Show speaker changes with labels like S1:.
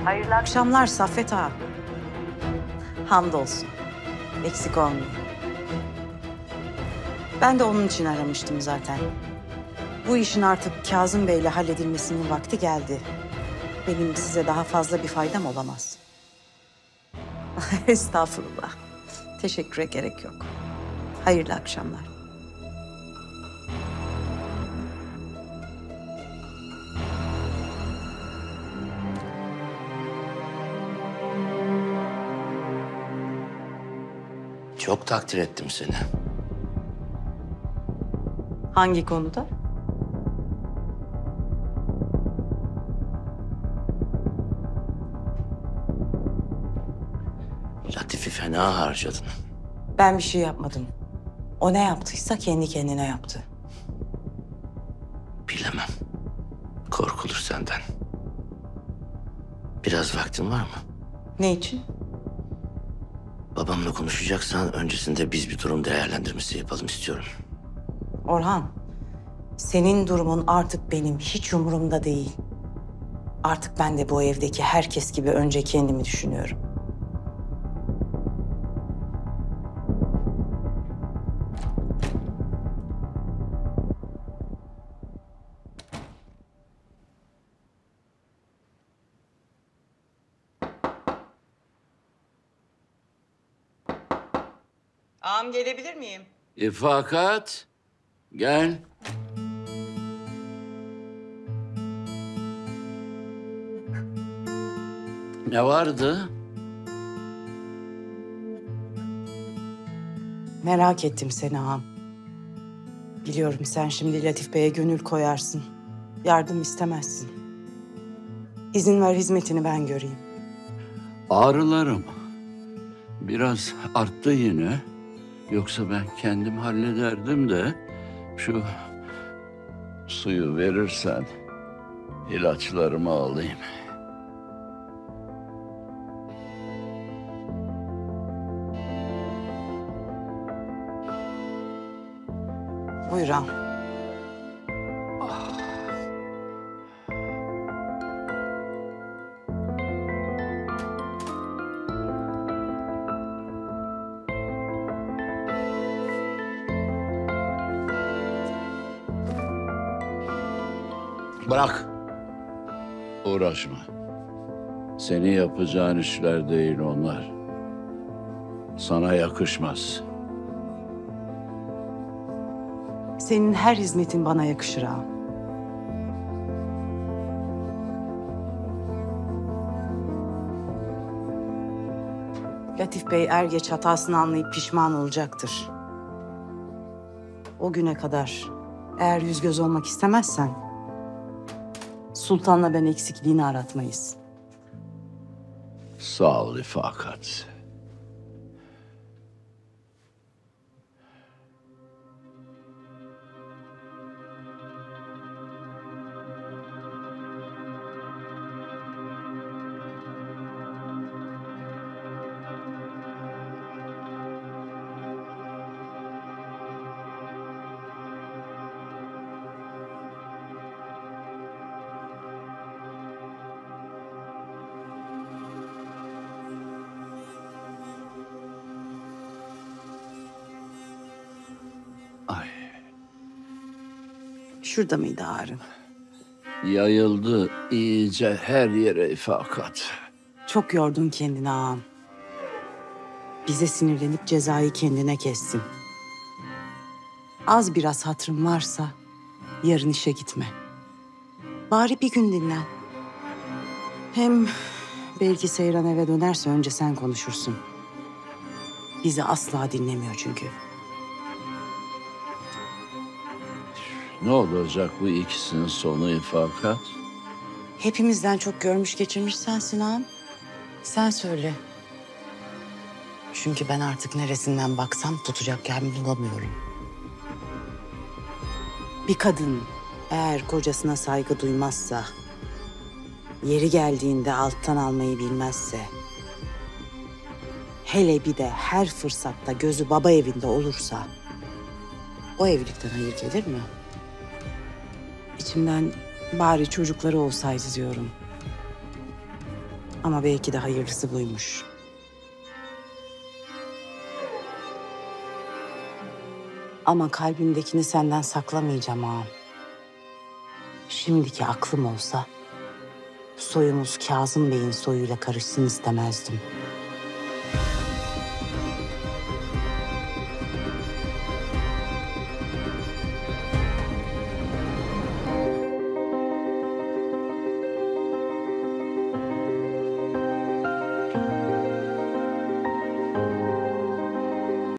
S1: Hayırlı akşamlar Saffet ağa. Hamdolsun. Eksik olmayın. Ben de onun için aramıştım zaten. Bu işin artık Kazım Bey'le halledilmesinin vakti geldi. Benim size daha fazla bir faydam olamaz. Estağfurullah. Teşekküre gerek yok. Hayırlı akşamlar.
S2: Çok takdir ettim seni.
S1: Hangi konuda?
S2: Latif'i fena harcadın.
S1: Ben bir şey yapmadım. O ne yaptıysa kendi kendine yaptı.
S2: Bilemem. Korkulur senden. Biraz vaktin var mı?
S1: Ne için?
S2: Babamla konuşacaksan öncesinde biz bir durum değerlendirmesi yapalım istiyorum.
S1: Orhan, senin durumun artık benim hiç umurumda değil. Artık ben de bu evdeki herkes gibi önce kendimi düşünüyorum. Ağam gelebilir miyim?
S3: İfakat, gel. Ne vardı?
S1: Merak ettim seni ağam. Biliyorum sen şimdi Latif Bey'e gönül koyarsın. Yardım istemezsin. İzin ver hizmetini ben göreyim.
S3: Ağrılarım biraz arttı yine. Yoksa ben kendim hallederdim de şu suyu verirsen ilaçlarımı alayım.
S1: Buyur ağam.
S3: Bırak. Uğraşma. Seni yapacağın işler değil onlar. Sana yakışmaz.
S1: Senin her hizmetin bana yakışır ağam. Latif Bey er geç hatasını anlayıp pişman olacaktır. O güne kadar eğer yüz göz olmak istemezsen Sultan'la ben eksikliğini aratmayız.
S3: Sağ ol İfakat. Ay,
S1: Şurada mıydı ağrın?
S3: yayıldı iyice her yere İfakat.
S1: Çok yordun kendini ağam. Bize sinirlenip cezayı kendine kessin. Az biraz hatırın varsa yarın işe gitme. Bari bir gün dinlen. Hem belki Seyran eve dönerse önce sen konuşursun. Bizi asla dinlemiyor çünkü.
S3: Ne olacak bu ikisinin sonu İfakat?
S1: Hepimizden çok görmüş geçirmiş sensin ağam. Sen söyle. Çünkü ben artık neresinden baksam tutacak yer bulamıyorum. Bir kadın eğer kocasına saygı duymazsa, yeri geldiğinde alttan almayı bilmezse, hele bir de her fırsatta gözü baba evinde olursa, o evlilikten hayır gelir mi? İçimden bari çocukları olsaydı diyorum. Ama belki de hayırlısı buymuş. Ama kalbimdekini senden saklamayacağım ağam. Şimdiki aklım olsa soyumuz Kazım Bey'in soyuyla karışsın istemezdim.